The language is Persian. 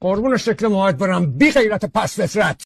قربون شکل موهات برم بی غیرت پس فطرت.